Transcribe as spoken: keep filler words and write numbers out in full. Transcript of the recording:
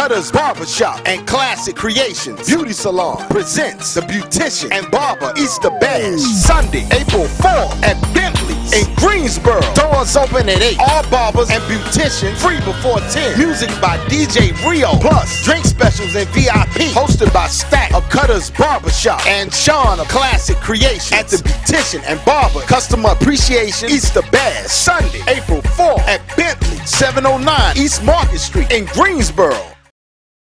Cutter's Barbershop and Classic Creations Beauty Salon presents the Beautician and Barber Easter Bash, Sunday, April fourth at Bentley's in Greensboro. Doors open at eight. All barbers and beauticians free before ten. Music by D J Rio. Plus, drink specials and V I P hosted by Stack of Cutter's Barbershop and Sean of Classic Creations at the Beautician and Barber Customer Appreciation Easter Bash, Sunday, April fourth at Bentley, seven oh nine East Market Street in Greensboro.